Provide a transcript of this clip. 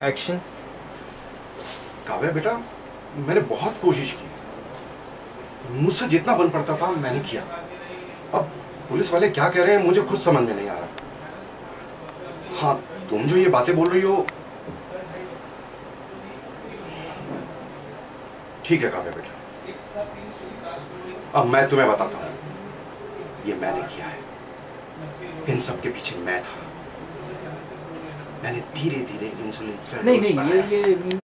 Action. Kavya बेटा, मैंने बहुत कोशिश की, मुझसे जितना बन पड़ता था मैंने किया। अब पुलिस वाले क्या कह रहे हैं मुझे खुद समझ में नहीं आ रहा। हाँ, तुम जो ये बातें बोल रही हो, ठीक है काव्या बेटा, अब मैं तुम्हें बताता हूं, ये मैंने किया है। इन सब के पीछे मैं था। मैंने धीरे धीरे इंसुलिन नहीं, ये